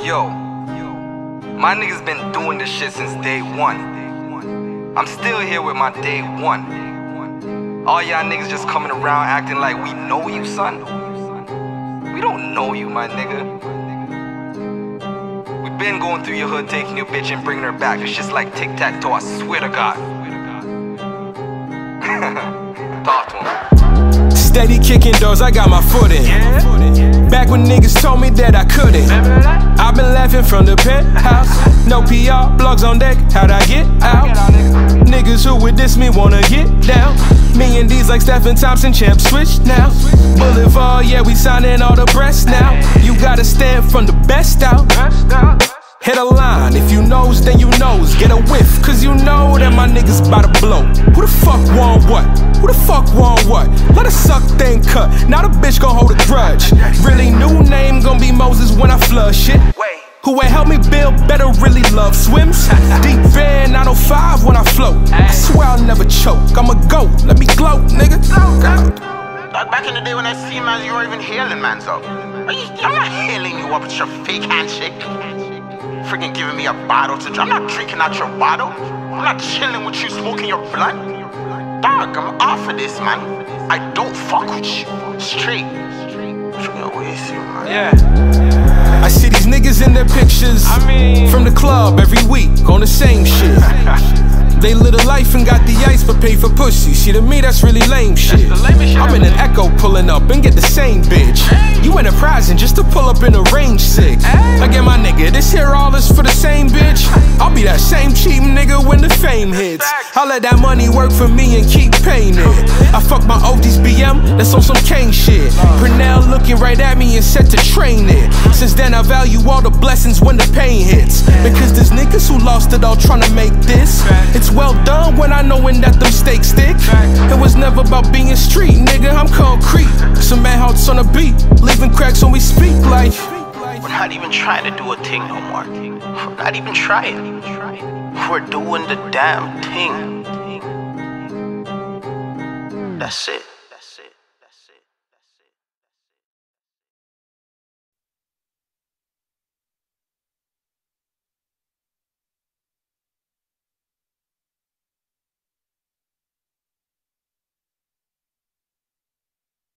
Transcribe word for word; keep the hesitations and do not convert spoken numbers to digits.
Yo, my niggas been doing this shit since day one. I'm still here with my day one. All y'all niggas just coming around acting like we know you, son. We don't know you, my nigga. We been going through your hood, taking your bitch and bringing her back. It's just like tic-tac-toe, I swear to God. Talk to him. Steady kicking doors, I got my foot in. Back when niggas told me that I couldn't. I've been laughing from the penthouse. No P R, blogs on deck, how'd I get out? Niggas who would diss me wanna get down. Me and Deez like Stephen Thompson, champ switch now. Boulevard, yeah, we signing all the breasts now. You gotta stand from the best out. Hit a line, if you knows, then you knows. Get a whiff, cause you know that my niggas bout to blow. Who the fuck want what? Who the fuck want what? Let a suck thing cut, now the bitch gon' hold a grudge. Really new name gon' be Moses when I flush it. Who ain't help me build better really love swims. Deep in nine oh five when I float. I swear I'll never choke, I'm a goat, let me gloat, nigga. Like back in the day when I see man, you weren't even hailing man, so Are you, I'm not hailing you up with your fake handshake. Freaking giving me a bottle to drink. I'm not drinking out your bottle. I'm not chilling with you smoking your blunt. Dog, I'm off of this, man. I don't fuck with you. Straight. Freaking waste you, man. Yeah. I see these niggas in their pictures I mean, from the club every week on the same shit. They live a life and got the ice but pay for pussy. See, to me that's really lame shit. I'm in an Echo pulling up and get the same bitch. You enterprising just to pull up in a range six. Again, my nigga, this here all is for the same bitch. I'll be that same cheap nigga when the fame hits. I'll let that money work for me and keep paying it. I fuck my oldies B M, that's on some Kane shit. Pernell looking right at me and set to train it. Since then I value all the blessings when the pain hits. Because there's niggas who lost it all trying to make this. It's well done when I knowin' that them stakes stick. It was never about being street, nigga, I'm concrete. Some man hearts on a beat, leaving cracks when we speak like. We're not even trying to do a thing no more. We're not even trying. We're doing the damn thing. That's it.